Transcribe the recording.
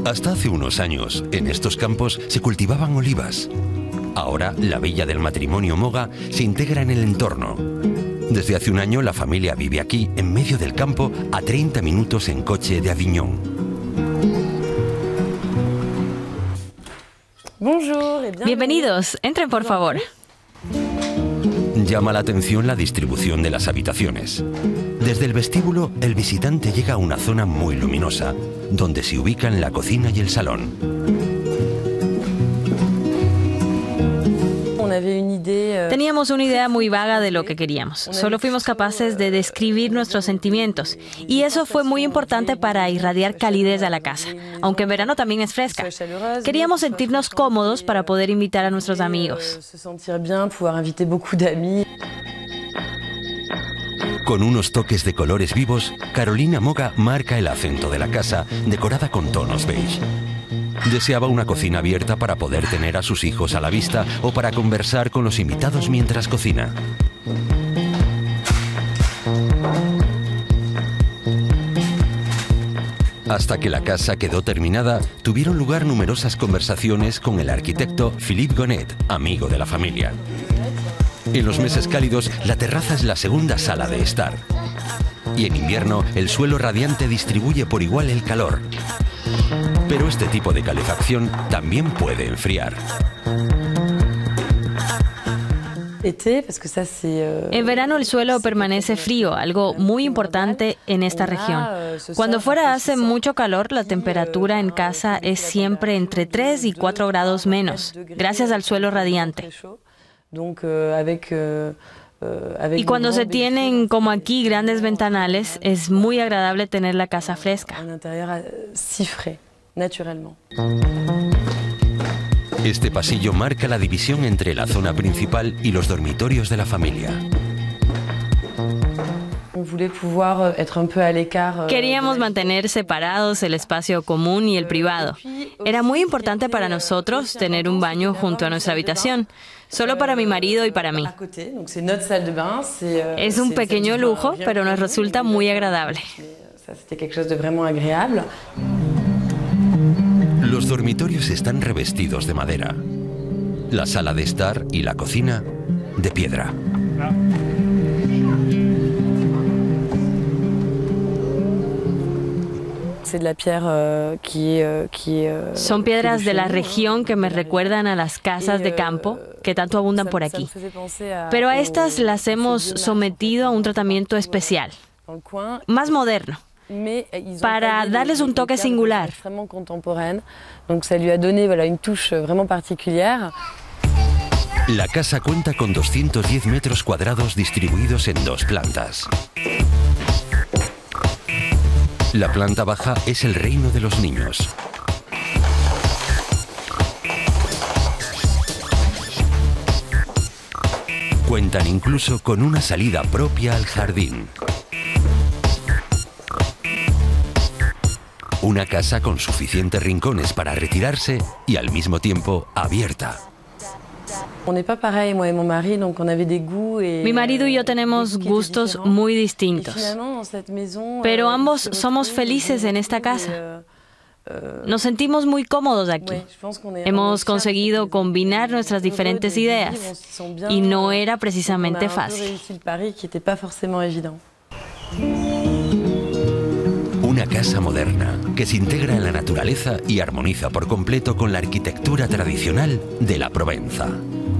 Hasta hace unos años, en estos campos se cultivaban olivas. Ahora, la villa del matrimonio Moga se integra en el entorno. Desde hace un año, la familia vive aquí, en medio del campo, a 30 minutos en coche de Aviñón. Bienvenidos, entren por favor. Llama la atención la distribución de las habitaciones. Desde el vestíbulo, el visitante llega a una zona muy luminosa, donde se ubican la cocina y el salón. Teníamos una idea muy vaga de lo que queríamos. Solo fuimos capaces de describir nuestros sentimientos. Y eso fue muy importante para irradiar calidez a la casa, aunque en verano también es fresca. Queríamos sentirnos cómodos para poder invitar a nuestros amigos. Con unos toques de colores vivos, Carolina Moga marca el acento de la casa, decorada con tonos beige. Deseaba una cocina abierta para poder tener a sus hijos a la vista o para conversar con los invitados mientras cocina. Hasta que la casa quedó terminada, tuvieron lugar numerosas conversaciones con el arquitecto Philippe Gonnet, amigo de la familia. En los meses cálidos, la terraza es la segunda sala de estar. Y en invierno, el suelo radiante distribuye por igual el calor. Pero este tipo de calefacción también puede enfriar. En verano el suelo permanece frío, algo muy importante en esta región. Cuando fuera hace mucho calor, la temperatura en casa es siempre entre 3 y 4 grados menos, gracias al suelo radiante. Y cuando se tienen, como aquí, grandes ventanales, es muy agradable tener la casa fresca. Este pasillo marca la división entre la zona principal y los dormitorios de la familia. Queríamos mantener separados el espacio común y el privado. Era muy importante para nosotros tener un baño junto a nuestra habitación, solo para mi marido y para mí. Es un pequeño lujo, pero nos resulta muy agradable. Los dormitorios están revestidos de madera. La sala de estar y la cocina de piedra. Son piedras de la región que me recuerdan a las casas de campo que tanto abundan por aquí. Pero a estas las hemos sometido a un tratamiento especial, más moderno, para darles un toque singular. La casa cuenta con 210 metros cuadrados distribuidos en 2 plantas. La planta baja es el reino de los niños. Cuentan incluso con una salida propia al jardín. Una casa con suficientes rincones para retirarse y al mismo tiempo abierta. Mi marido y yo tenemos gustos muy distintos, pero ambos somos felices en esta casa. Nos sentimos muy cómodos aquí. Hemos conseguido combinar nuestras diferentes ideas y no era precisamente fácil. Una casa moderna que se integra en la naturaleza y armoniza por completo con la arquitectura tradicional de la Provenza.